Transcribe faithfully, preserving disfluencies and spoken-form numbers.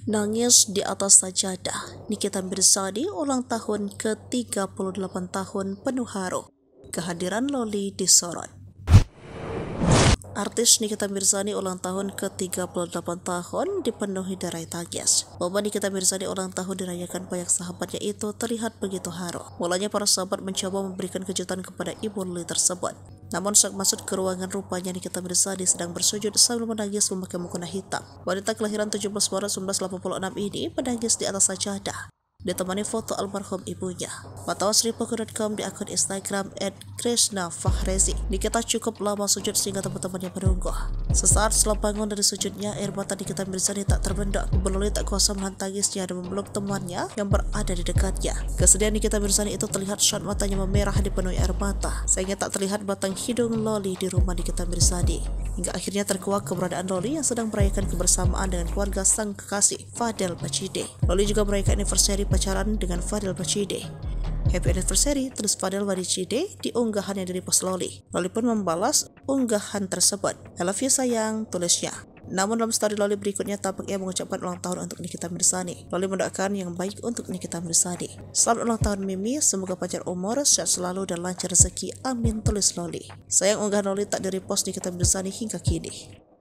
Nangis di atas sajadah, Nikita Mirzani ulang tahun ke tiga puluh delapan tahun penuh haru. Kehadiran Loli disorot. Artis Nikita Mirzani ulang tahun ke tiga puluh delapan tahun dipenuhi derai tangis. Momen Nikita Mirzani ulang tahun dirayakan banyak sahabatnya itu terlihat begitu haru. Mulanya para sahabat mencoba memberikan kejutan kepada ibu Loli tersebut. Namun saat masuk ke ruangan, rupanya Nikita Mirzani sedang bersujud sambil menangis memakai mukena hitam. Wanita kelahiran tujuh belas Maret seribu sembilan ratus delapan puluh enam ini menangis di atas sajadah, ditemani foto almarhum ibunya. Pantauan Sripoku titik com di akun Instagram et krishna fahrezi. Nikita cukup lama sujud sehingga teman-temannya menunggu. Sesaat setelah bangun dari sujudnya, air mata Nikita Mirzani tak terbendung. Ibu Loli tak kuasa menahan tangisnya dan memeluk temannya yang berada di dekatnya. Kesedihan Nikita Mirzani itu terlihat saat matanya memerah dipenuhi air mata, sehingga tak terlihat batang hidung Loli di rumah Nikita Mirzani. Hingga akhirnya terkuak keberadaan Loli yang sedang merayakan kebersamaan dengan keluarga sang kekasih Fadel Bachide. Loli juga merayakan anniversary pacaran dengan Fadel Bachide. Happy anniversary, terus Fadel Bachide di unggahan yang direpost Loli. Loli pun membalas unggahan tersebut. I love you sayang, tulisnya. Namun dalam story Loli berikutnya tampak ia mengucapkan ulang tahun untuk Nikita Mirzani. Loli mendoakan yang baik untuk Nikita Mirzani. Selamat ulang tahun Mimi, semoga panjang umur, sehat selalu dan lancar rezeki, amin, tulis Loli. Sayang unggahan Loli tak direpost Nikita Mirzani hingga kini.